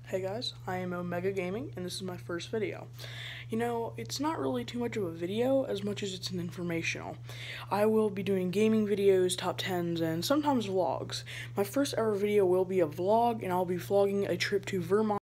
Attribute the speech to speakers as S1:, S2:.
S1: Hey guys, I am Omega Gaming, and this is my first video. You know, it's not really too much of a video as much as it's an informational. I will be doing gaming videos, top 10s, and sometimes vlogs. My first ever video will be a vlog, and I'll be vlogging a trip to Vermont.